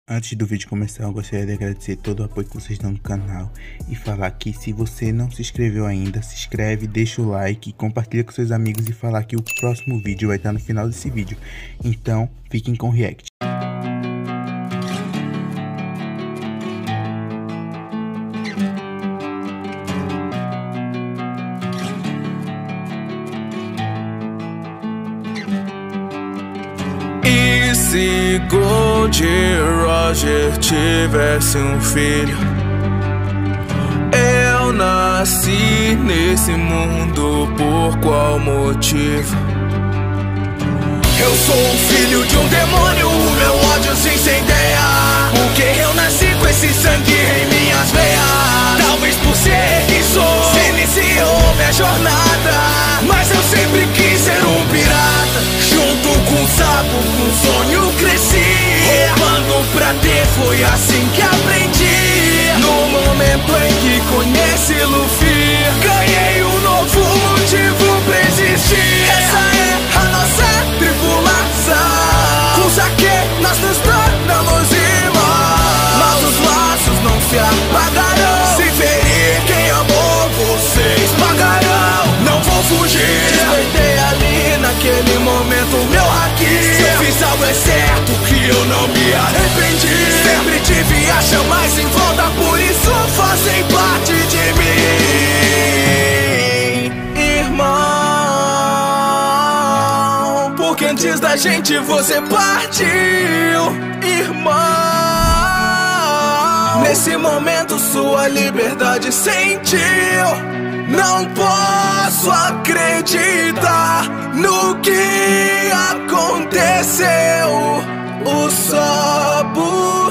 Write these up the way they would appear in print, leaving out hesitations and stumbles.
Antes do vídeo começar, eu gostaria de agradecer todo o apoio que vocês dão no canal e falar que se você não se inscreveu ainda, se inscreve, deixa o like, compartilha com seus amigos e falar que o próximo vídeo vai estar no final desse vídeo. Então, fiquem com o react. Se Gold Roger tivesse um filho, eu nasci nesse mundo por qual motivo? Eu sou um filho de um demônio, o meu ódio se incendeia, porque eu nasci com esse sangue em minhas veias. Talvez por ser quem sou, se iniciou minha jornada, mas eu sempre quis ser um pirata. Junto com um sapo, com um sonho cresci, roubando pra ter, foi assim que aprendi. No momento em que conheci Luffy, ganhei um novo motivo pra existir. Essa é a nossa tripulação, com saque nós nos tornamos irmãos, mas os laços não se apagarão. Se ferir quem amou, vocês pagarão. Não vou fugir, despertei ali naquele momento meu haki. Se eu fiz algo é certo que eu não me arrependi. Sempre tive a chamar em volta, por isso fazem parte de mim, irmão. Porque antes da gente você partiu, irmão. Nesse momento sua liberdade sentiu. Não posso acreditar no que aconteceu. O Sabo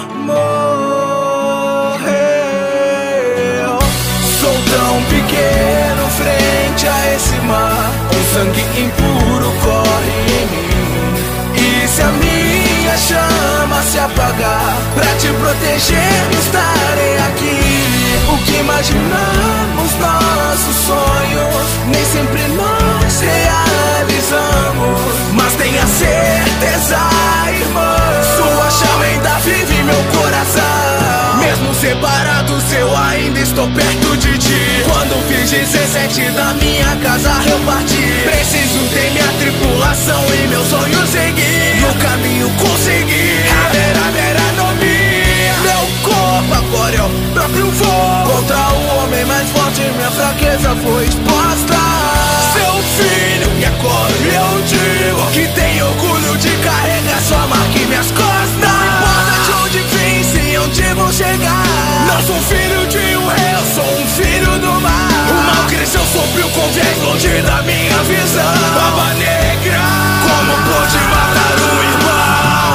morreu. Sou tão pequeno frente a esse mar, um sangue impuro corre em mim. E se a minha chama se apagar, pra te proteger estarei aqui. O que imaginamos, nossos sonhos, nem sempre nós realizamos. Mas tenha certeza, irmão, sua chama ainda vive em meu coração. Mesmo separados eu ainda estou perto de ti. Quando fiz 17 da minha casa eu parti. Preciso ter minha tripulação e meu sonho seguir. No caminho consegui haverá no meu corpo agora é o próprio voo. Contra o homem mais forte minha fraqueza foi exposta. Seu filho, e agora eu digo que tenho orgulho de carregar sua marca em minhas costas. Não importa de onde vim, se onde vou chegar. Não sou filho de um rei, eu sou um filho do mar. O mal cresceu sobre o convés, longe da minha visão. Baba Negra, como pôde matar um irmão?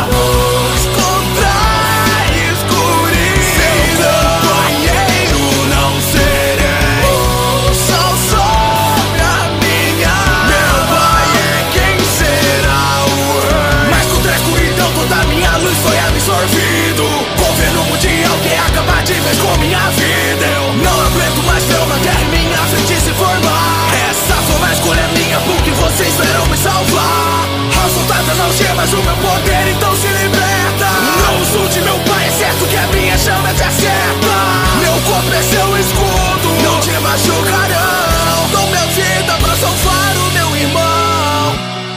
Governo mundial quer acabar de vez com minha vida. Eu não aguento mais ver uma guerra em minha frente se formar. Essa foi uma escolha minha, porque vocês vieram me salvar. Ao soltar das algemas o meu poder então se liberta. Não sou de meu pai, é certo que a minha chama te acerta. Meu corpo é seu escudo, não te machucarão. Dou minha vida pra salvar o meu irmão.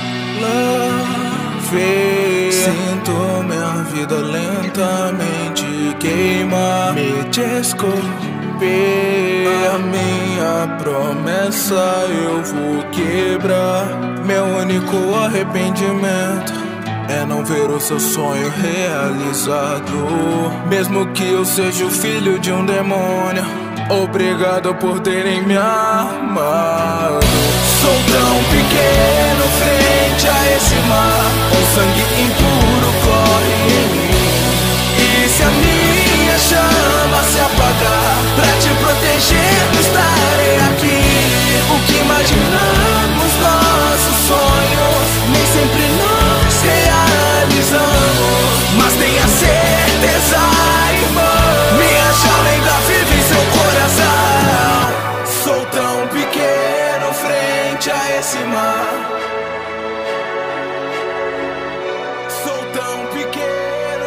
Love, sinto minha vida lentamente queima. Me desculpe, a minha promessa eu vou quebrar. Meu único arrependimento é não ver o seu sonho realizado. Mesmo que eu seja o filho de um demônio, obrigado por terem me amado. Sou tão pequeno frente a esse mar, um sangue impuro corre em mim. E se a minha chama se apagar, pra te proteger estarei aqui. O que imaginamos, nossos sonhos, nem sempre nós realizamos. Mas tenha certeza, irmão, minha chama ainda vive em seu coração. Sou tão pequeno frente a esse mar. Sou tão pequeno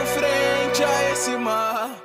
a esse mar.